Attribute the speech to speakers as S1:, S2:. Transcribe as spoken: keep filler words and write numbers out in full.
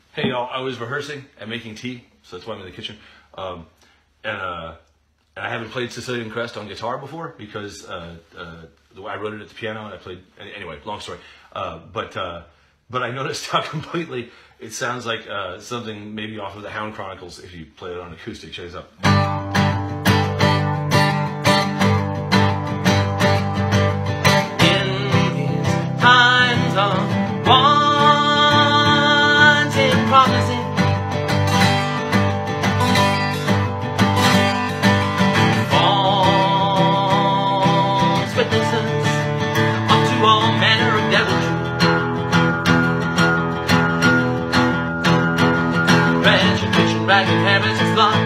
S1: Hey y'all, I was rehearsing and making tea, so that's why I'm in the kitchen. Um, and, uh, and I haven't played Sicilian Crest on guitar before because uh, uh, the way I wrote it at the piano and I played, anyway, long story. Uh, but, uh, but I noticed how completely it sounds like uh, something maybe off of the Hound Chronicles if you play it on acoustic. Check this out.
S2: Ragged habits of life.